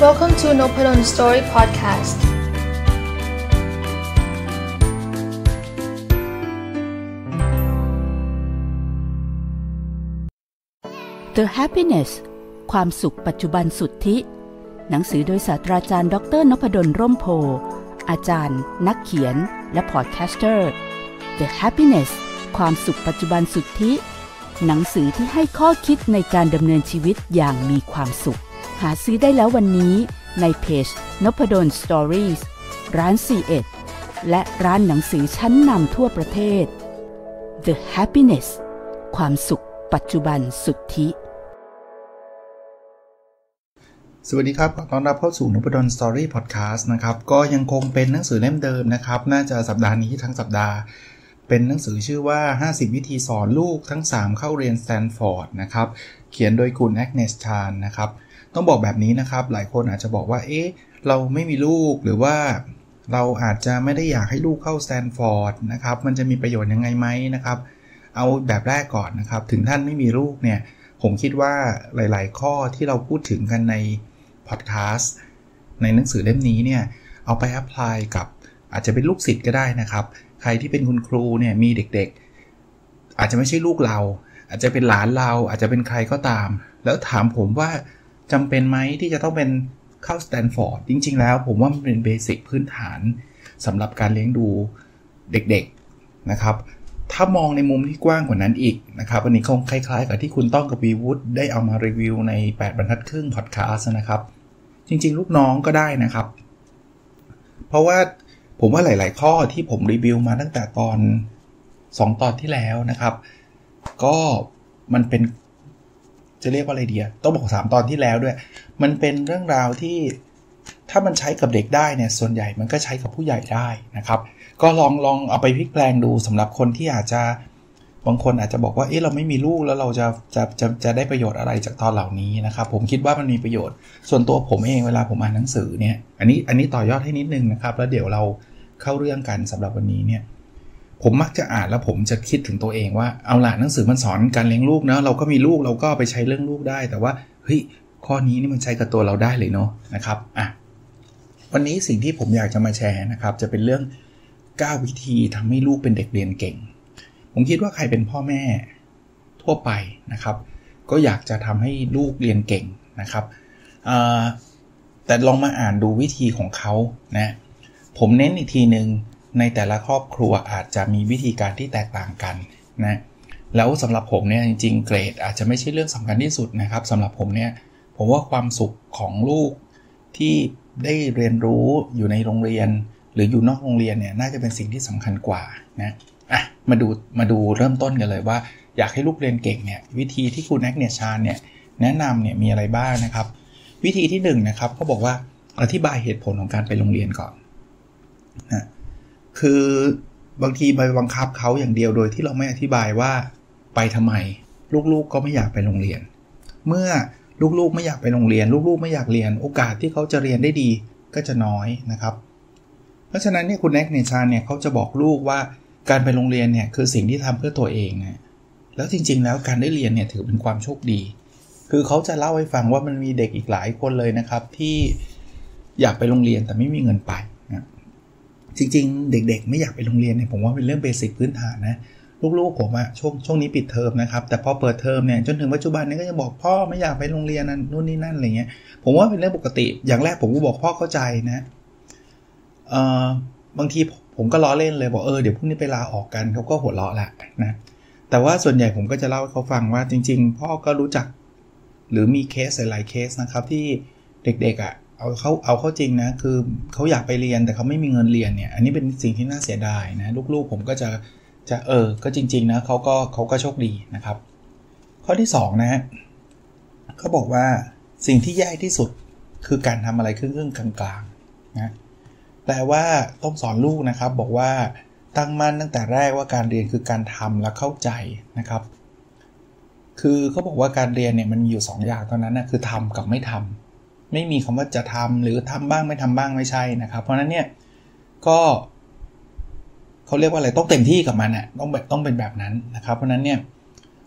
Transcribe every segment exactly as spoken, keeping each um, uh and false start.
Welcome to Nopadon Story Podcast. The Happiness ความสุขปัจจุบันสุทธิหนังสือโดยศาสตราจารย์ดร.นพดลร่มโพธิ์อาจารย์นักเขียนและพอดแคสเตอร์ The Happiness ความสุขปัจจุบันสุทธิหนังสือที่ให้ข้อคิดในการดำเนินชีวิตอย่างมีความสุขหาซื้อได้แล้ววันนี้ในเพจ Nopadon Stories ร้าน ซี เอ็ด และร้านหนังสือชั้นนำทั่วประเทศ The Happiness ความสุขปัจจุบันสุทธิสวัสดีครับขอต้อนรับเข้าสู่ Nopadon Story Podcast นะครับก็ยังคงเป็นหนังสือเล่มเดิมนะครับน่าจะสัปดาห์นี้ทั้งสัปดาห์เป็นหนังสือชื่อว่าห้าสิบวิธีสอนลูกทั้งสามเข้าเรียนสแตนฟอร์ดนะครับเขียนโดยคุณแอกเนส ชานนะครับต้องบอกแบบนี้นะครับหลายคนอาจจะบอกว่าเอ๊ะเราไม่มีลูกหรือว่าเราอาจจะไม่ได้อยากให้ลูกเข้าสแตนฟอร์ดนะครับมันจะมีประโยชน์ยังไงไหมนะครับเอาแบบแรกก่อนนะครับถึงท่านไม่มีลูกเนี่ยผมคิดว่าหลายๆข้อที่เราพูดถึงกันในพอดแคสต์ในหนังสือเล่มนี้เนี่ยเอาไปแอพพลายกับอาจจะเป็นลูกศิษย์ก็ได้นะครับใครที่เป็นคุณครูเนี่ยมีเด็กๆอาจจะไม่ใช่ลูกเราอาจจะเป็นหลานเราอาจจะเป็นใครก็ตามแล้วถามผมว่าจำเป็นไหมที่จะต้องเป็นเข้าสแตนฟอร์ดจริงๆแล้วผมว่ามันเป็นเบสิกพื้นฐานสำหรับการเลี้ยงดูเด็กๆนะครับถ้ามองในมุมที่กว้างกว่านั้นอีกนะครับอันนี้คงคล้ายๆกับที่คุณต้องกับวีวูดได้เอามารีวิวในแปดบรรทัดครึ่งพอดแคสต์นะครับจริงๆลูกน้องก็ได้นะครับเพราะว่าผมว่าหลายๆข้อที่ผมรีวิวมาตั้งแต่ตอนสองตอนที่แล้วนะครับก็มันเป็นจะเรียกว่าอะไรดีต้องบอกสามตอนที่แล้วด้วยมันเป็นเรื่องราวที่ถ้ามันใช้กับเด็กได้เนี่ยส่วนใหญ่มันก็ใช้กับผู้ใหญ่ได้นะครับก็ลองลองเอาไปพลิกแปลงดูสำหรับคนที่อาจจะบางคนอาจจะบอกว่าเอ๊ะเราไม่มีลูกแล้วเราจะจะจะจะได้ประโยชน์อะไรจากตอนเหล่านี้นะครับผมคิดว่ามันมีประโยชน์ส่วนตัวผมเองเวลาผมอ่านหนังสือเนี่ยอันนี้อันนี้ต่อยอดให้นิดนึงนะครับแล้วเดี๋ยวเราเข้าเรื่องกันสำหรับวันนี้เนี่ยผมมักจะอ่านแล้วผมจะคิดถึงตัวเองว่าเอาล่ะหนังสือมันสอนการเลี้ยงลูกเนาะเราก็มีลูกเราก็ไปใช้เรื่องลูกได้แต่ว่าเฮ้ยข้อนี้นี่มันใช้กับตัวเราได้เลยเนาะนะครับอ่ะวันนี้สิ่งที่ผมอยากจะมาแชร์นะครับจะเป็นเรื่องเก้าวิธีทำให้ลูกเป็นเด็กเรียนเก่งผมคิดว่าใครเป็นพ่อแม่ทั่วไปนะครับก็อยากจะทำให้ลูกเรียนเก่งนะครับแต่ลองมาอ่านดูวิธีของเขานะผมเน้นอีกทีนึงในแต่ละครอบครัวอาจจะมีวิธีการที่แตกต่างกันนะแล้วสำหรับผมเนี่ยจริงๆเกรดอาจจะไม่ใช่เรื่องสำคัญที่สุดนะครับสำหรับผมเนี่ยผมว่าความสุขของลูกที่ได้เรียนรู้อยู่ในโรงเรียนหรืออยู่นอกโรงเรียนเนี่ยน่าจะเป็นสิ่งที่สำคัญกว่านะอ่ะมาดูมาดูเริ่มต้นกันเลยว่าอยากให้ลูกเรียนเก่งเนี่ยวิธีที่คุณแอกเนส ชานเนี่ยแนะนำเนี่ยมีอะไรบ้างนะครับวิธีที่หนึ่งนะครับเขาบอกว่าอธิบายเหตุผลของการไปโรงเรียนก่อนนะคือบางทีไปบังคับเขาอย่างเดียวโดยที่เราไม่อธิบายว่าไปทำไมลูกๆก็ไม่อยากไปโรงเรียนเมื่อลูกๆไม่อยากไปโรงเรียนลูกๆไม่อยากเรียนโอกาสที่เขาจะเรียนได้ดีก็จะน้อยนะครับเพราะฉะนั้นเนี่ยคุณแอกเนส ชานเนี่ยเขาจะบอกลูกว่าการไปโรงเรียนเนี่ยคือสิ่งที่ทำเพื่อตัวเองนะแล้วจริงๆแล้วการได้เรียนเนี่ยถือเป็นความโชคดีคือเขาจะเล่าให้ฟังว่ามันมีเด็กอีกหลายคนเลยนะครับที่อยากไปโรงเรียนแต่ไม่มีเงินไปนะจริงๆเด็กๆไม่อยากไปโรงเรียนเนี่ยผมว่าเป็นเรื่องเบสิกพื้นฐานนะลูกๆผมอะช่วงช่วงนี้ปิดเทอมนะครับแต่พอเปิดเทอมเนี่ยจนถึงปัจจุบันนี้ก็จะบอกพ่อไม่อยากไปโรงเรียนนั่นนู่นนี่นั่นอะไรเงี้ยผมว่าเป็นเรื่องปกติอย่างแรกผมก็บอกพ่อเข้าใจนะเอ่อบางทีผมก็ล้อเล่นเลยบอกเออเดี๋ยวพรุ่งนี้ไปลาออกกันเขาก็หัวเราะแหละนะแต่ว่าส่วนใหญ่ผมก็จะเล่าให้เขาฟังว่าจริงๆพ่อก็รู้จักหรือมีเคสหลายๆเคสนะครับที่เด็กๆอ่ะเอาเขาเอาเข้าจริงนะคือเขาอยากไปเรียนแต่เขาไม่มีเงินเรียนเนี่ยอันนี้เป็นสิ่งที่น่าเสียดายนะลูกๆผมก็จะจะเออก็จริงๆนะเขาก็เขาก็โชคดีนะครับข้อที่สองนะฮะเขาบอกว่าสิ่งที่แย่ที่สุดคือการทำอะไรครึ่งๆกลางๆนะแปลว่าต้องสอนลูกนะครับบอกว่าตั้งมั่นตั้งแต่แรกว่าการเรียนคือการทำและเข้าใจนะครับคือเขาบอกว่าการเรียนเนี่ยมันมีอยู่สองอย่างเท่านั้นนะคือทำกับไม่ทำไม่มีคำว่าจะทำหรือทำบ้างไม่ทำบ้างไม่ใช่นะครับเพราะนั้นเนี่ยก็เขาเรียกว่าอะไรต้องเต็มที่กับมันอ่ะต้องแบบต้องเป็นแบบนั้นนะครับเพราะนั้นเนี่ย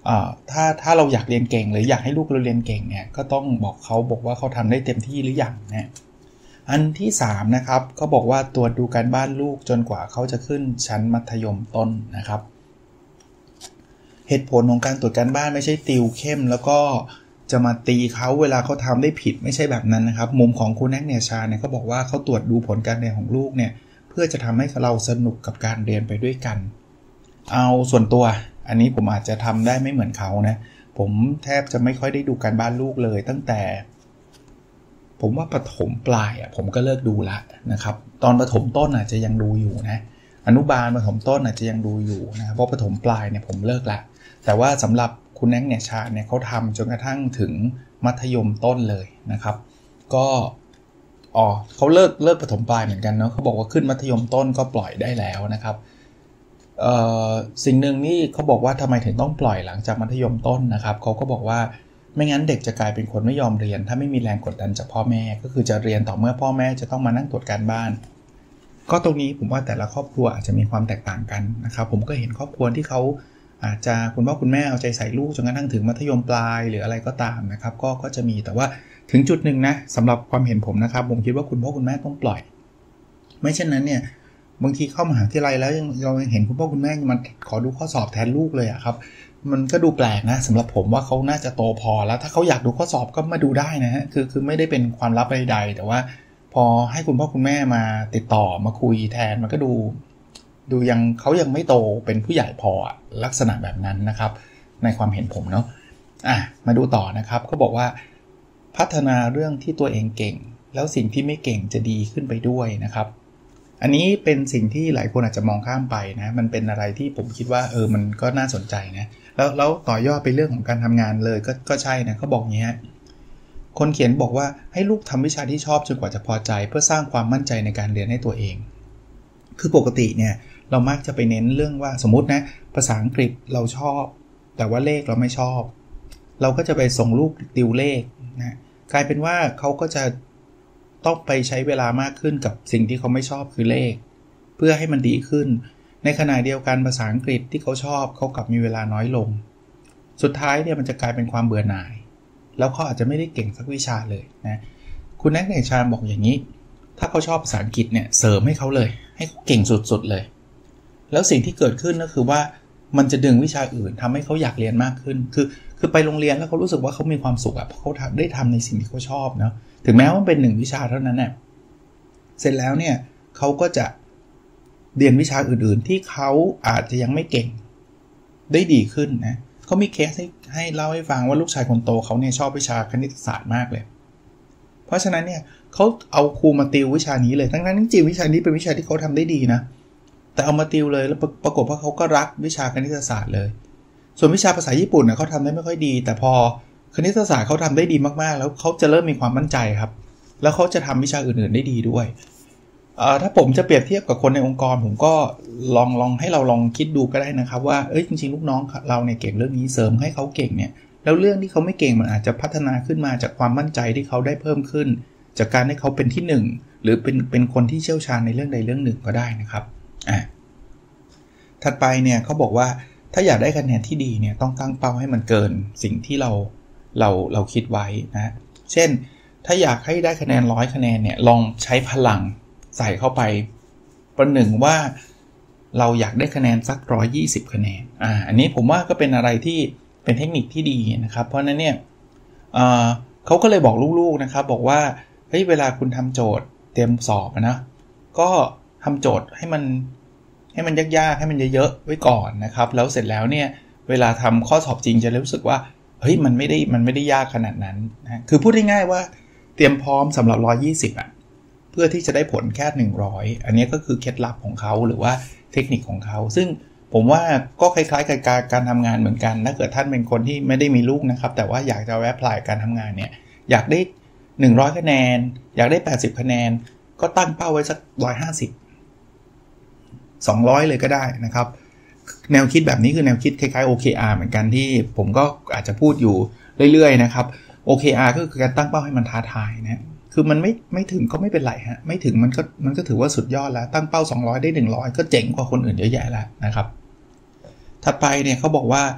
ถ้าถ้าเราอยากเรียนเก่งหรืออยากให้ลูกเราเรียนเก่งเนี่ยก็ต้องบอกเขาบอกว่าเขาทำได้เต็มที่หรือยังนะอันที่สามนะครับเขาบอกว่าตรวจดูการบ้านลูกจนกว่าเขาจะขึ้นชั้นมัธยมต้นนะครับเหตุผลของการตรวจการบ้านไม่ใช่ติวเข้มแล้วก็จะมาตีเขาเวลาเขาทำได้ผิดไม่ใช่แบบนั้นนะครับมุมของคุณแน็กเนียชาเนี่ยเขาบอกว่าเขาตรวจดูผลการเรียนของลูกเนี่ยเพื่อจะทำให้เราสนุกกับการเรียนไปด้วยกันเอาส่วนตัวอันนี้ผมอาจจะทำได้ไม่เหมือนเขานะผมแทบจะไม่ค่อยได้ดูการบ้านลูกเลยตั้งแต่ผมว่าประถมปลายอ่ะผมก็เลิกดูละนะครับตอนประถมต้นอาจจะยังดูอยู่นะอนุบาลประถมต้นอาจจะยังดูอยู่นะเพราะประถมปลายเนี่ยผมเลิกละแต่ว่าสำหรับคุณแน็กเนี่ยชาเนี่ยเขาทำจนกระทั่งถึงมัธยมต้นเลยนะครับก็อ๋อเขาเลิกเลิกประถมปลายเหมือนกันเนาะเขาบอกว่าขึ้นมัธยมต้นก็ปล่อยได้แล้วนะครับเอ่อสิ่งหนึ่งนี่เขาบอกว่าทำไมถึงต้องปล่อยหลังจากมัธยมต้นนะครับเขาก็บอกว่าไม่งั้นเด็กจะกลายเป็นคนไม่ยอมเรียนถ้าไม่มีแรงกดดันจากพ่อแม่ก็คือจะเรียนต่อเมื่อพ่อแม่จะต้องมานั่งตรวจการบ้านก็ตรงนี้ผมว่าแต่ละครอบครัวอาจจะมีความแตกต่างกันนะครับผมก็เห็นครอบครัวที่เขาอาจจะคุณพ่อคุณแม่เอาใจใส่ลูกจนกระทั่งถึงมัธยมปลายหรืออะไรก็ตามนะครับก็ก็จะมีแต่ว่าถึงจุดหนึ่งนะสำหรับความเห็นผมนะครับผมคิดว่าคุณพ่อคุณแม่ต้องปล่อยไม่เช่นนั้นเนี่ยบางทีเข้ามหาวิทยาลัยแล้วยังเราเห็นคุณพ่อคุณแม่มันขอดูข้อสอบแทนลูกเลยอะครับมันก็ดูแปลกนะสำหรับผมว่าเขาน่าจะโตพอแล้วถ้าเขาอยากดูข้อสอบก็มาดูได้นะฮะคือคือไม่ได้เป็นความลับใดๆแต่ว่าพอให้คุณพ่อคุณแม่มาติดต่อมาคุยแทนมันก็ดูดูยังเขายังไม่โตเป็นผู้ใหญ่พอลักษณะแบบนั้นนะครับในความเห็นผมเนาะอ่ะมาดูต่อนะครับเขาบอกว่าพัฒนาเรื่องที่ตัวเองเก่งแล้วสิ่งที่ไม่เก่งจะดีขึ้นไปด้วยนะครับอันนี้เป็นสิ่งที่หลายคนอาจจะมองข้ามไปนะมันเป็นอะไรที่ผมคิดว่าเออมันก็น่าสนใจนะแล้วแล้วต่อยอดไปเรื่องของการทำงานเลยก็ก็ใช่นะเขาบอกอย่างนี้คนเขียนบอกว่าให้ลูกทำวิชาที่ชอบจนกว่าจะพอใจเพื่อสร้างความมั่นใจในการเรียนให้ตัวเองคือปกติเนี่ยเรามักจะไปเน้นเรื่องว่าสมมุตินะภาษาอังกฤษเราชอบแต่ว่าเลขเราไม่ชอบเราก็จะไปส่งลูกติวเลขนะกลายเป็นว่าเขาก็จะต้องไปใช้เวลามากขึ้นกับสิ่งที่เขาไม่ชอบคือเลขเพื่อให้มันดีขึ้นในขณะเดียวกันภาษาอังกฤษที่เขาชอบเขากลับมีเวลาน้อยลงสุดท้ายเนี่ยมันจะกลายเป็นความเบื่อหน่ายแล้วเขาอาจจะไม่ได้เก่งสักวิชาเลยนะคุณแน็กเนชานบอกอย่างนี้ถ้าเขาชอบภาษาอังกฤษเนี่ยเสริมให้เขาเลยให้เขาเก่งสุดๆเลยแล้วสิ่งที่เกิดขึ้นก็คือว่ามันจะดึงวิชาอื่นทำให้เขาอยากเรียนมากขึ้นคือคือไปโรงเรียนแล้วเขารู้สึกว่าเขามีความสุขอ่ะเพราะเขาได้ทำในสิ่งที่เขาชอบเนาะถึงแม้ว่าเป็นหนึ่งวิชาเท่านั้นเนี่ยเสร็จแล้วเนี่ยเขาก็จะเรียนวิชาอื่นๆที่เขาอาจจะยังไม่เก่งได้ดีขึ้นนะเขามีเคสให้ให้เล่าให้ฟังว่าลูกชายคนโตเขาเนี่ยชอบวิชาคณิตศาสตร์มากเลยเพราะฉะนั้นเนี่ยเขาเอาครูมาติววิชานี้เลยทั้งนั้นจริงๆวิชานี้เป็นวิชาที่เขาทำได้ดีนะแต่เอามาติวเลยแล้วปรากฏว่าเขาก็รักวิชาคณิตศาสตร์เลยส่วนวิชาภาษาญี่ปุ่นเนี่ยเขาทำได้ไม่ค่อยดีแต่พอคณิตศาสตร์เขาทำได้ดีมากๆแล้วเขาจะเริ่มมีความมั่นใจครับแล้วเขาจะทำวิชาอื่นๆได้ดีด้วยเอ่อถ้าผมจะเปรียบเทียบกับคนในองค์กรผมก็ลองลองให้เราลองคิดดูก็ได้นะครับว่าเอ้ยจริงๆลูกน้องเราเนี่ยเก่งเรื่องนี้เสริมให้เขาเก่งเนี่ยแล้วเรื่องที่เขาไม่เก่งมันอาจจะพัฒนาขึ้นมาจากความมั่นใจที่เขาได้เพิ่มขึ้นจากการให้เขาเป็นที่หนึ่งหรือเป็นเป็นคนที่เชี่ยวชาญในเรื่องใดเรื่องหนึ่งก็ได้นะครับอ่ะถัดไปเนี่ยเขาบอกว่าถ้าอยากได้คะแนนที่ดีเนี่ยต้องตั้งเป้าให้มันเกินสิ่งที่เราเราเราคิดไว้นะเช่นถ้าอยากให้ได้คะแนนร้อยคะแนนเนี่ยลองใช้พลังใส่เข้าไปประหนึ่งว่าเราอยากได้คะแนนสักหนึ่งร้อยยี่สิบคะแนนอ่าอันนี้ผมว่าก็เป็นอะไรที่เป็นเทคนิคที่ดีนะครับเพราะนั้นเนี่ยเอ่อเขาก็เลยบอกลูกๆนะครับบอกว่าเฮ้ยเวลาคุณทำโจทย์เตรียมสอบนะก็ทำโจทย์ให้มันให้มันยากๆให้มันเยอะๆไว้ก่อนนะครับแล้วเสร็จแล้วเนี่ยเวลาทำข้อสอบจริงจะรู้สึกว่าเฮ้ยมันไม่ได้มันไม่ได้ยากขนาดนั้นนะคือพูดง่ายๆว่าเตรียมพร้อมสำหรับหนึ่งร้อยยี่สิบอ่ะเพื่อที่จะได้ผลแค่หนึ่งร้อยอันนี้ก็คือเคล็ดลับของเขาหรือว่าเทคนิคของเขาซึ่งผมว่าก็คล้ายๆกับการการทำงานเหมือนกันถ้าเกิดท่านเป็นคนที่ไม่ได้มีลูกนะครับแต่ว่าอยากจะแอพพลายการทำงานเนี่ยอยากได้หนึ่งร้อยคะแนนอยากได้แปดสิบคะแนนก็ตั้งเป้าไว้สักหนึ่งร้อยห้าสิบ สองร้อยเลยก็ได้นะครับแนวคิดแบบนี้คือแนวคิดคล้ายๆ โอ เค อาร์ เหมือนกันที่ผมก็อาจจะพูดอยู่เรื่อยๆนะครับ โอ เค อาร์ ก็คือการตั้งเป้าให้มันท้าทายนะคือมันไม่ไม่ถึงก็ไม่เป็นไรฮะไม่ถึงมันก็มันก็ถือว่าสุดยอดแล้วตั้งเป้าสองร้อยได้หนึ่งร้อยก็เจ๋งกว่าคนอื่นเยอะแยะแล้วนะครับถัดไปเนี่ยเขาบอกว่า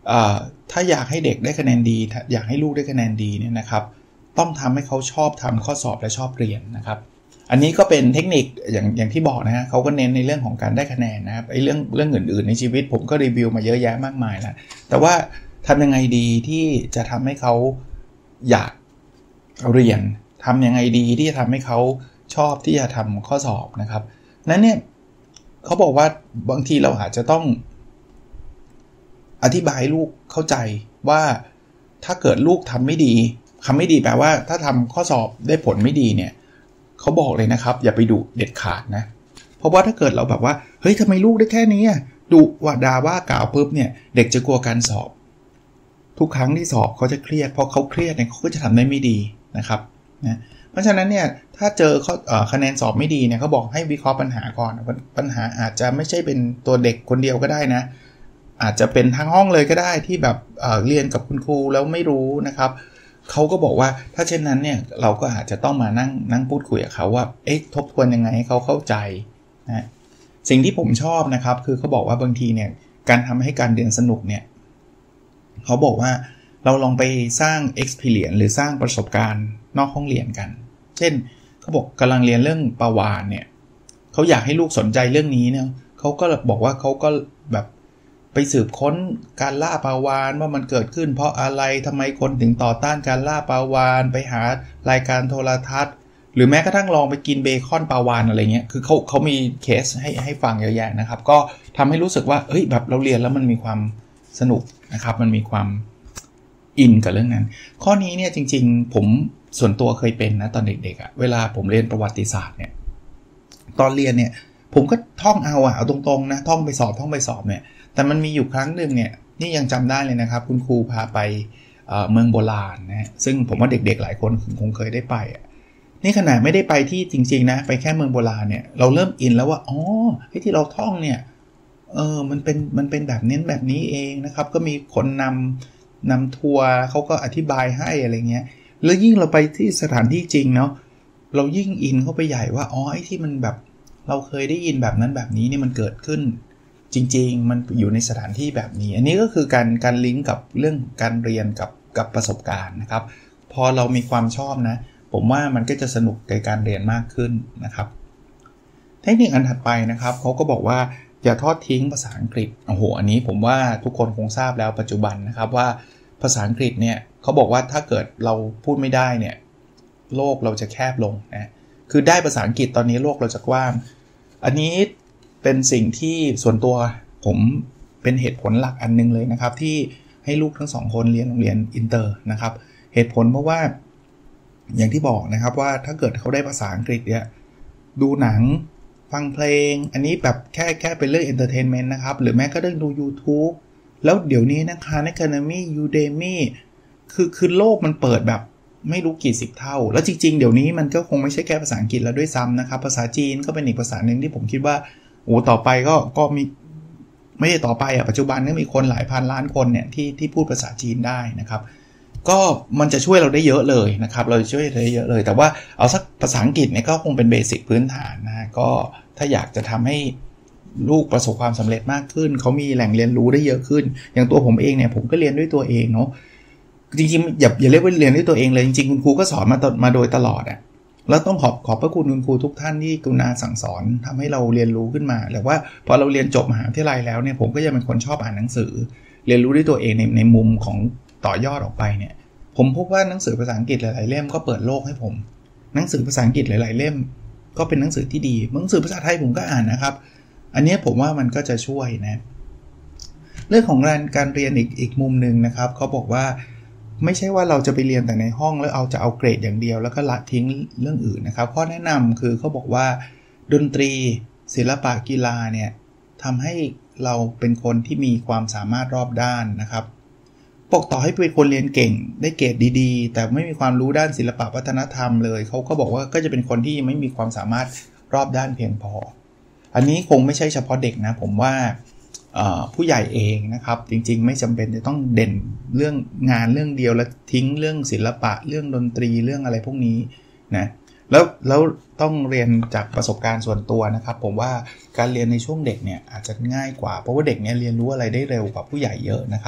ถ้าอยากให้เด็กได้คะแนนดีอยากให้ลูกได้คะแนนดีเนี่ยนะครับต้องทำให้เขาชอบทำข้อสอบและชอบเรียนนะครับอันนี้ก็เป็นเทคนิคอย่างอย่างที่บอกนะฮะเขาก็เน้นในเรื่องของการได้คะแนนนะครับไอ้เรื่องเรื่องอื่นๆในชีวิตผมก็รีวิวมาเยอะแยะมากมายแล้วแต่ว่าทำยังไงดีที่จะทำให้เขาอยากเรียนทำยังไงดีที่จะทำให้เขาชอบที่จะทำข้อสอบนะครับนั้นเนี่ยเขาบอกว่าบางทีเราอาจจะต้องอธิบายลูกเข้าใจว่าถ้าเกิดลูกทำไม่ดีทำไม่ดีแปลว่าถ้าทำข้อสอบได้ผลไม่ดีเนี่ยเขาบอกเลยนะครับอย่าไปดุเด็ดขาดนะเพราะว่าถ้าเกิดเราแบบว่าเฮ้ยทำไมลูกได้แค่นี้ดุว่าด่าว่ากล่าวปุ๊บเนี่ยเด็กจะกลัวการสอบทุกครั้งที่สอบเขาจะเครียดพอเขาเครียดเนี่ยเขาก็จะทำได้ไม่ดีนะครับนะเพราะฉะนั้นเนี่ยถ้าเจอข้อเอ่อคะแนนสอบไม่ดีเนี่ยเขาบอกให้วิเคราะห์ปัญหาก่อนปัญหาอาจจะไม่ใช่เป็นตัวเด็กคนเดียวก็ได้นะอาจจะเป็นทั้งห้องเลยก็ได้ที่แบบ เอ่อ เรียนกับคุณครูแล้วไม่รู้นะครับเขาก็บอกว่าถ้าเช่นนั้นเนี่ยเราก็อาจจะต้องมานั่งนั่งพูดคุยกับเขาว่าเอ๊ะทบทวนยังไงให้เขาเข้าใจนะสิ่งที่ผมชอบนะครับคือเขาบอกว่าบางทีเนี่ยการทำให้การเรียนสนุกเนี่ยเขาบอกว่าเราลองไปสร้าง experience หรือสร้างประสบการณ์นอกห้องเรียนกันเช่นเขาบอกกำลังเรียนเรื่องปลาวาฬเนี่ยเขาอยากให้ลูกสนใจเรื่องนี้เนี่ยเขาก็บอกว่าเขาก็แบบไปสืบค้นการล่าปลาวาฬว่ามันเกิดขึ้นเพราะอะไรทำไมคนถึงต่อต้านการล่าปลาวาฬไปหารายการโทรทัศน์หรือแม้กระทั่งลองไปกินเบคอนปลาวาฬอะไรเงี้ยคือเขาเขามีเคสให้ให้ฟังเยอะแยะนะครับก็ทำให้รู้สึกว่าเฮ้ยแบบเราเรียนแล้วมันมีความสนุกนะครับมันมีความอินกับเรื่องนั้นข้อนี้เนี่ยจริงๆผมส่วนตัวเคยเป็นนะตอนเด็กๆอ่ะเวลาผมเรียนประวัติศาสตร์เนี่ยตอนเรียนเนี่ยผมก็ท่องเอาอ่ะเอาตรงๆนะท่องไปสอบท่องไปสอบเนี่ยแต่มันมีอยู่ครั้งหนึ่งเนี่ยนี่ยังจำได้เลยนะครับคุณครูพาไป เอ่อ เมืองโบราณนะซึ่งผมว่าเด็กๆหลายคนคงเคยได้ไปอ่ะนี่ขนาดไม่ได้ไปที่จริงๆนะไปแค่เมืองโบราณเนี่ยเราเริ่มอินแล้วว่าอ๋อไอ้ที่เราท่องเนี่ยเออมันเป็นมันเป็นแบบนี้แบบนี้เองนะครับก็มีคนนำนำทัวร์เขาก็อธิบายให้อะไรเงี้ยแล้วยิ่งเราไปที่สถานที่จริงเนาะเรายิ่งอินเข้าไปใหญ่ว่าอ๋อไอ้ที่มันแบบเราเคยได้ยินแบบนั้นแบบนี้นี่มันเกิดขึ้นจริงๆมันอยู่ในสถานที่แบบนี้อันนี้ก็คือการการลิงก์กับเรื่องการเรียนกับกับประสบการณ์นะครับพอเรามีความชอบนะผมว่ามันก็จะสนุกในการเรียนมากขึ้นนะครับเทคนิคอันถัดไปนะครับเขาก็บอกว่าอย่าทอดทิ้งภาษาอังกฤษโอ้โหอันนี้ผมว่าทุกคนคงทราบแล้วปัจจุบันนะครับว่าภาษาอังกฤษเนี่ยเขาบอกว่าถ้าเกิดเราพูดไม่ได้เนี่ยโลกเราจะแคบลงนะคือได้ภาษาอังกฤษตอนนี้โลกเราจะกว้างอันนี้เป็นสิ่งที่ส่วนตัวผมเป็นเหตุผลหลักอันนึงเลยนะครับที่ให้ลูกทั้งสองคนเรียนโรงเรียนอินเตอร์นะครับเหตุผลเพราะว่าอย่างที่บอกนะครับว่าถ้าเกิดเขาได้ภาษาอังกฤษเนี่ยดูหนังฟังเพลงอันนี้แบบแค่แค่เป็นเรื่องเอนเตอร์เทนเมนต์นะครับหรือแม้ก็เรื่องดู YouTube แล้วเดี๋ยวนี้นะคะ Academy Udemy คือคือโลกมันเปิดแบบไม่รู้กี่สิบเท่าแล้วจริงๆเดี๋ยวนี้มันก็คงไม่ใช่แค่ภาษาอังกฤษแล้วด้วยซ้ำนะครับภาษาจีนก็เป็นอีกภาษาหนึ่งที่ผมคิดว่าโอ้ต่อไปก็ก็มีไม่ใช่ต่อไปอ่ะปัจจุบันก็มีคนหลายพันล้านคนเนี่ยที่ที่พูดภาษาจีนได้นะครับก็มันจะช่วยเราได้เยอะเลยนะครับเราช่วยได้เยอะเลยแต่ว่าเอาสักภาษาอังกฤษเนี่ยก็คงเป็นเบสิกพื้นฐานนะก็ถ้าอยากจะทำให้ลูกประสบความสำเร็จมากขึ้นเขามีแหล่งเรียนรู้ได้เยอะขึ้นอย่างตัวผมเองเนี่ยผมก็เรียนด้วยตัวเองเนาะจริงๆอย่าอย่าเรียกว่าเรียนด้วยตัวเองเลยจริงๆคุณครูก็สอนมามาโดยตลอดอ่ะแล้วต้องขอบขอบพระคุณคุณครูทุกท่านที่กรุณาสั่งสอนทำให้เราเรียนรู้ขึ้นมาแต่ว่าพอเราเรียนจบมหาวิทยาลัยแล้วเนี่ยผมก็ยังเป็นคนชอบอ่านหนังสือเรียนรู้ด้วยตัวเองในในมุมของต่อยอดออกไปเนี่ยผมพบว่าหนังสือภาษาอังกฤษหลายๆเล่มก็เปิดโลกให้ผมหนังสือภาษาอังกฤษหลายๆเล่มก็เป็นหนังสือที่ดีหนังสือภาษาไทยผมก็อ่านนะครับอันนี้ผมว่ามันก็จะช่วยนะเรื่องของการการเรียนอีกอีกมุมนึงนะครับเขาบอกว่าไม่ใช่ว่าเราจะไปเรียนแต่ในห้องแล้วเอาจะเอาเกรดอย่างเดียวแล้วก็ละทิ้งเรื่องอื่นนะครับข้อแนะนำคือเขาบอกว่าดนตรีศิลปะกีฬาเนี่ยทำให้เราเป็นคนที่มีความสามารถรอบด้านนะครับปกต่อให้เป็นคนเรียนเก่งได้เกรดดีๆแต่ไม่มีความรู้ด้านศิลปะวัฒนธรรมเลยเขาก็บอกว่าก็จะเป็นคนที่ไม่มีความสามารถรอบด้านเพียงพออันนี้คงไม่ใช่เฉพาะเด็กนะผมว่าผู้ใหญ่เองนะครับจริงๆไม่จำเป็นจะต้องเด่นเรื่องงานเรื่องเดียวแล้วทิ้งเรื่องศิลปะเรื่องดนตรีเรื่องอะไรพวกนี้นะแล้วแล้วต้องเรียนจากประสบการณ์ส่วนตัวนะครับผมว่าการเรียนในช่วงเด็กเนี่ยอาจจะง่ายกว่าเพราะว่าเด็กเนี่ยเรียนรู้อะไรได้เร็วกว่าผู้ใหญ่เยอะนะครับ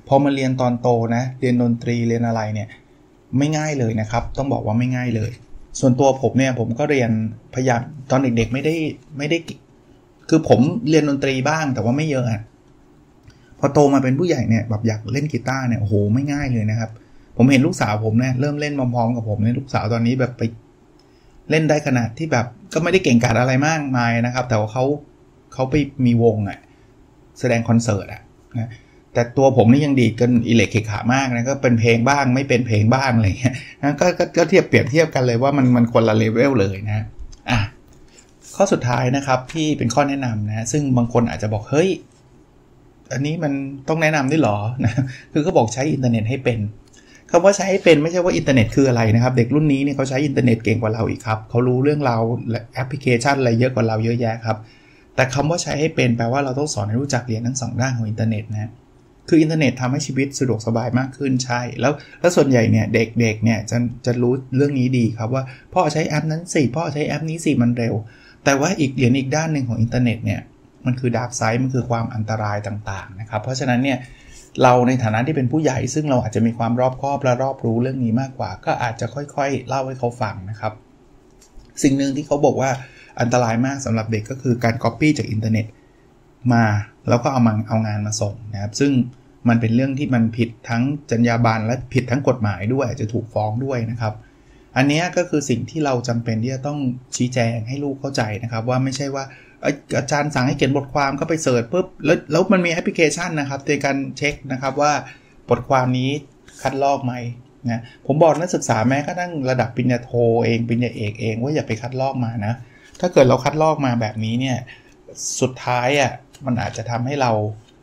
พอมาเรียนตอนโตนะเรียนดนตรีเรียนอะไรเนี่ยไม่ง่ายเลยนะครับต้องบอกว่าไม่ง่ายเลยส่วนตัวผมเนี่ยผมก็เรียนพยายามตอนเด็กๆไม่ได้ไม่ได้คือผมเรียนดนตรีบ้างแต่ว่าไม่เยอะอ่ะพอโตมาเป็นผู้ใหญ่เนี่ยแบบอยากเล่นกีตาร์เนี่ยโอ้โหไม่ง่ายเลยนะครับผมเห็นลูกสาวผมเนี่ยเริ่มเล่นพร้อมๆกับผมเนี่ยลูกสาวตอนนี้แบบไปเล่นได้ขนาดที่แบบก็ไม่ได้เก่งกาจอะไรมากมายนะครับแต่ว่าเขาเขาไปมีวงอ่ะแสดงคอนเสิร์ตอ่ะนะแต่ตัวผมนี่ยังดีกันอิเล็กเคขามากนะก็เป็นเพลงบ้างไม่เป็นเพลงบ้างอะไรเงี้ยนะก็ก็เทียบเปรียบเทียบกันเลยว่ามันมันคนละเลเวลเลยนะอ่ะข้อสุดท้ายนะครับที่เป็นข้อแนะนำนะซึ่งบางคนอาจจะบอกเฮ้ยอันนี้มันต้องแนะนำด้วยหรอนะคือเขาบอกใช้อินเทอร์เน็ตให้เป็นคำว่าใช้ให้เป็นไม่ใช่ว่าอินเทอร์เน็ตคืออะไรนะครับเด็กรุ่นนี้เนี่ยเขาใช้อินเทอร์เน็ตเก่งกว่าเราอีกครับเขารู้เรื่องราวและแอปพลิเคชันอะไรเยอะกว่าเราเยอะแยะครับแต่คำว่าใช้ให้เป็นแปลว่าเราต้องสอนให้รู้จักเรียนทั้งสองด้านของอินเทอร์เน็ตนะคืออินเทอร์เน็ตทำให้ชีวิตสะดวกสบายมากขึ้นใช่แล้วแล้วส่วนใหญ่เนี่ยเด็กๆเนี่ยจะจะรู้เรื่องนี้ดีครับว่าพ่อใช้แอปนั้นสิพ่อใช้แอปนี้สิมันเร็วแต่ว่าอีกเหรียญอีกด้านหนึ่งของอินเทอร์เน็ตเนี่ยมันคือดาร์กไซด์มันคือความอันตรายต่างๆนะครับเพราะฉะนั้นเนี่ยเราในฐานะที่เป็นผู้ใหญ่ซึ่งเราอาจจะมีความรอบคอบและรอบรู้เรื่องนี้มากกว่าก็อาจจะค่อยๆเล่าให้เขาฟังนะครับสิ่งหนึ่งที่เขาบอกว่าอันตรายมากสำหรับเด็กก็คือการ copy จากอินเทอร์เน็ตมาแล้วก็เอามาเอางานมาส่งนะครับซึ่งมันเป็นเรื่องที่มันผิดทั้งจรรยาบรรณและผิดทั้งกฎหมายด้วยจะถูกฟ้องด้วยนะครับอันนี้ก็คือสิ่งที่เราจำเป็นที่จะต้องชี้แจงให้ลูกเข้าใจนะครับว่าไม่ใช่ว่าอาจารย์สั่งให้เขียนบทความก็ไปเสิร์ชปุ๊บแล้วแล้วมันมีแอปพลิเคชันนะครับในการเช็คนะครับว่าบทความนี้คัดลอกไหมนะผมบอกนักศึกษาแม้กระทั่งระดับปริญญาโทเองปริญญาเอกเองว่าอย่าไปคัดลอกมานะถ้าเกิดเราคัดลอกมาแบบนี้เนี่ยสุดท้ายอ่ะมันอาจจะทำให้เรา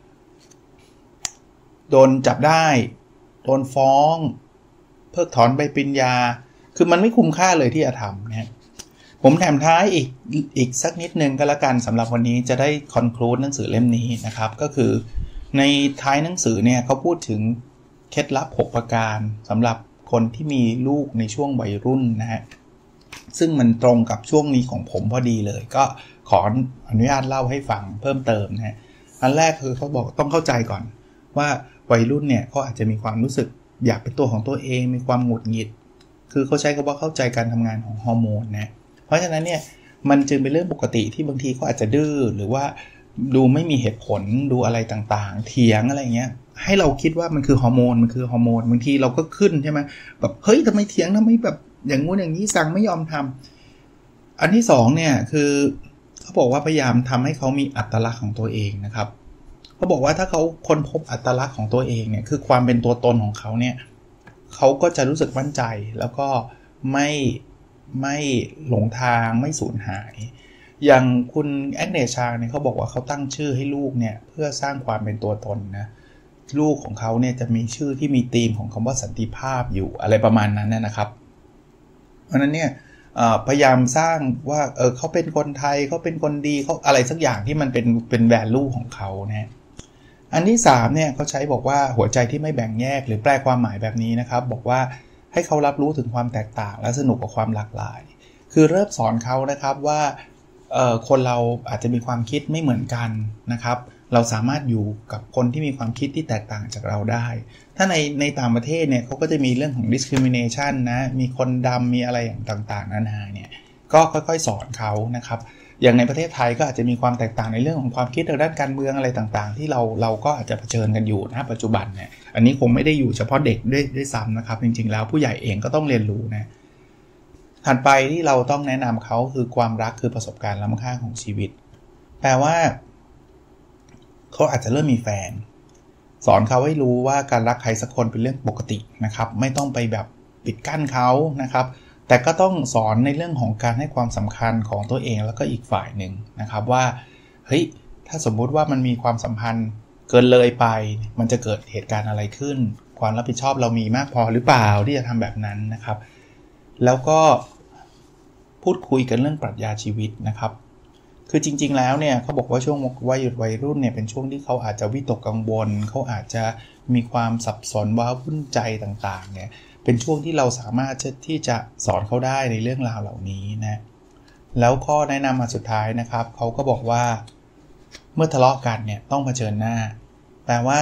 โดนจับได้โดนฟ้องเพิกถอนใบปริญญาคือมันไม่คุ้มค่าเลยที่จะทำนะผมแถมท้ายอีกอีกสักนิดนึงก็แล้วกันสำหรับวันนี้จะได้คอนคลูดหนังสือเล่มนี้นะครับก็คือในท้ายหนังสือเนี่ยเขาพูดถึงเคล็ดลับหกประการสำหรับคนที่มีลูกในช่วงวัยรุ่นนะฮะซึ่งมันตรงกับช่วงนี้ของผมพอดีเลยก็ขออนุญาตเล่าให้ฟังเพิ่มเติมนะฮะอันแรกคือเขาบอกต้องเข้าใจก่อนว่าวัยรุ่นเนี่ยเขาอาจจะมีความรู้สึกอยากเป็นตัวของตัวเองมีความหงุดหงิดคือเขาใช้คำว่าเข้าใจการทำงานของฮอร์โมนนะเพราะฉะนั้นเนี่ยมันจึงเป็นเรื่องปกติที่บางทีเขาอาจจะดื้อหรือว่าดูไม่มีเหตุผลดูอะไรต่างๆเถียงอะไรเงี้ยให้เราคิดว่ามันคือฮอร์โมนมันคือฮอร์โมนบางทีเราก็ขึ้นใช่ไหมแบบเฮ้ยทำไมเถียงทำไมแบบอย่างงู้นอย่างนี้สั่งไม่ยอมทำอันที่สองเนี่ยคือเขาบอกว่าพยายามทำให้เขามีอัตลักษณ์ของตัวเองนะครับเขาบอกว่าถ้าเขาค้นพบอัตลักษณ์ของตัวเองเนี่ยคือความเป็นตัวตนของเขาเนี่ยเขาก็จะรู้สึกมั่นใจแล้วก็ไม่ไม่หลงทางไม่สูญหายอย่างคุณแอกเนชาเนี่ยเขาบอกว่าเขาตั้งชื่อให้ลูกเนี่ยเพื่อสร้างความเป็นตัวตนนะลูกของเขาเนี่ยจะมีชื่อที่มีธีมของคำว่าสันติภาพอยู่อะไรประมาณนั้นนะครับเพราะนั้นเนี่ยพยายามสร้างว่าเออเขาเป็นคนไทยเขาเป็นคนดีเขาอะไรสักอย่างที่มันเป็นเป็นแวลูของเขานะอันที่สามเนี่ยเขาใช้บอกว่าหัวใจที่ไม่แบ่งแยกหรือแปลความหมายแบบนี้นะครับบอกว่าให้เขารับรู้ถึงความแตกต่างและสนุกกับความหลากหลายคือเริ่มสอนเขานะครับว่าเอ่อคนเราอาจจะมีความคิดไม่เหมือนกันนะครับเราสามารถอยู่กับคนที่มีความคิดที่แตกต่างจากเราได้ถ้าในในต่างประเทศเนี่ยเขาก็จะมีเรื่องของ discrimination นะมีคนดำมีอะไรอย่างต่างๆนานาเนี่ยก็ค่อยๆสอนเขานะครับอย่างในประเทศไทยก็อาจจะมีความแตกต่างในเรื่องของความคิดทางด้านการเมืองอะไรต่างๆที่เราเราก็อาจจะเผชิญกันอยู่นะปัจจุบันเนี่ยอันนี้คงไม่ได้อยู่เฉพาะเด็กด้วยด้วยซ้ำนะครับจริงๆแล้วผู้ใหญ่เองก็ต้องเรียนรู้นะถัดไปที่เราต้องแนะนำเขาคือความรักคือประสบการณ์ล้ำค่าของชีวิตแปลว่าเขาอาจจะเริ่มมีแฟนสอนเขาให้รู้ว่าการรักใครสักคนเป็นเรื่องปกตินะครับไม่ต้องไปแบบปิดกั้นเขานะครับแต่ก็ต้องสอนในเรื่องของการให้ความสำคัญของตัวเองแล้วก็อีกฝ่ายหนึ่งนะครับว่าเฮ้ยถ้าสมมุติว่ามันมีความสัมพันธ์เกินเลยไปมันจะเกิดเหตุการณ์อะไรขึ้นความรับผิดชอบเรามีมากพอหรือเปล่าที่จะทำแบบนั้นนะครับแล้วก็พูดคุยกันเรื่องปรัชญาชีวิตนะครับคือจริงๆแล้วเนี่ยเขาบอกว่าช่วงวัยวัยรุ่นเนี่ยเป็นช่วงที่เขาอาจจะวิตกกังวลเขาอาจจะมีความสับสนว้าวุ่นใจต่างๆเนี่ยเป็นช่วงที่เราสามารถที่จะสอนเขาได้ในเรื่องราวเหล่านี้นะแล้วข้อแนะนำมาสุดท้ายนะครับเขาก็บอกว่าเมื่อทะเลาะกันเนี่ยต้องเผชิญหน้าแปลว่า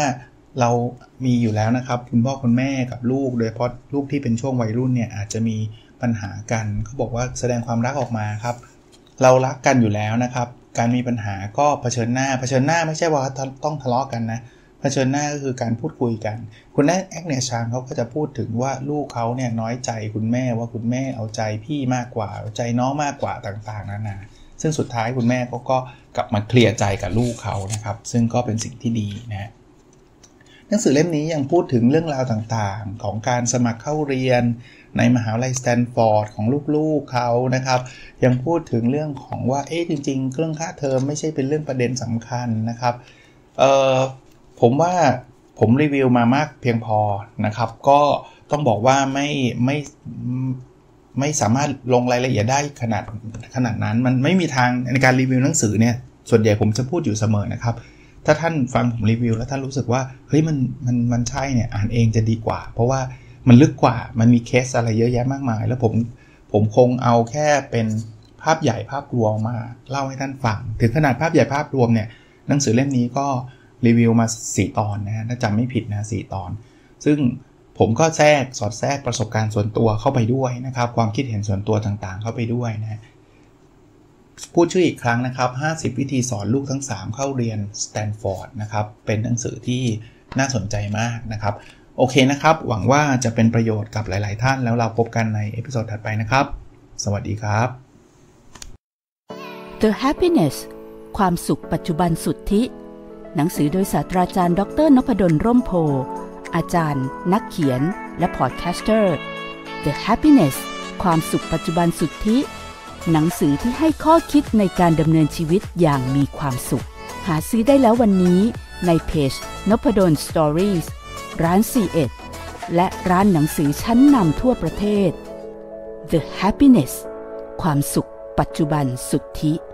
เรามีอยู่แล้วนะครับคุณพ่อคุณแม่กับลูกโดยเฉพาะลูกที่เป็นช่วงวัยรุ่นเนี่ยอาจจะมีปัญหากันเขาบอกว่าแสดงความรักออกมาครับเรารักกันอยู่แล้วนะครับการมีปัญหาก็เผชิญหน้าเผชิญหน้าไม่ใช่ว่าต้องทะเลาะกันนะเผชิญหน้าก็คือการพูดคุยกันคุณแม่แอกเนชานเขาก็จะพูดถึงว่าลูกเขาเนี่ยน้อยใจคุณแม่ว่าคุณแม่เอาใจพี่มากกว่าเอาใจน้องมากกว่าต่างๆนานาซึ่งสุดท้ายคุณแม่เขาก็กลับมาเคลียร์ใจกับลูกเขานะครับซึ่งก็เป็นสิ่งที่ดีนะหนังสือเล่มนี้ยังพูดถึงเรื่องราวต่างๆของการสมัครเข้าเรียนในมหาวิทยาลัยสแตนฟอร์ดของลูกๆเขานะครับยังพูดถึงเรื่องของว่าเอ๊ะจริงๆเรื่องค่าเทอมไม่ใช่เป็นเรื่องประเด็นสำคัญนะครับเอ่อผมว่าผมรีวิวมามากเพียงพอนะครับก็ต้องบอกว่าไม่ไม่ไม่สามารถลงรายละเอียดได้ขนาดขนาดนั้นมันไม่มีทางในการรีวิวหนังสือเนี่ยส่วนใหญ่ผมจะพูดอยู่เสมอนะครับถ้าท่านฟังผมรีวิวแล้วท่านรู้สึกว่าเฮ้ยมันมันมันใช่เนี่ยอ่านเองจะดีกว่าเพราะว่ามันลึกกว่ามันมีเคสอะไรเยอะแยะมากมายแล้วผมผมคงเอาแค่เป็นภาพใหญ่ภาพรวมมาเล่าให้ท่านฟังถึงขนาดภาพใหญ่ภาพรวมเนี่ยหนังสือเล่มนี้ก็รีวิวมาสี่ตอนนะฮะถ้าจำไม่ผิดนะสี่ตอนซึ่งผมก็แทรกสอดแทรกประสบการณ์ส่วนตัวเข้าไปด้วยนะครับความคิดเห็นส่วนตัวต่างๆเข้าไปด้วยนะพูดชื่ออีกครั้งนะครับห้าสิบวิธีสอนลูกทั้งสามเข้าเรียนสแตนฟอร์ดนะครับเป็นหนังสือที่น่าสนใจมากนะครับโอเคนะครับหวังว่าจะเป็นประโยชน์กับหลายๆท่านแล้วเราพบกันในเอพิโซดถัดไปนะครับสวัสดีครับ The Happiness ความสุขปัจจุบันสุทธิหนังสือโดยศาสตราจารย์ดร.นพดลร่มโพอาจารย์นักเขียนและพอดแคสเตอร์ The Happiness ความสุขปัจจุบันสุทธิหนังสือที่ให้ข้อคิดในการดำเนินชีวิตอย่างมีความสุขหาซื้อได้แล้ววันนี้ในเพจนพดล Stories ร้าน ซี เอ็ด และร้านหนังสือชั้นนำทั่วประเทศ The Happiness ความสุขปัจจุบันสุทธิ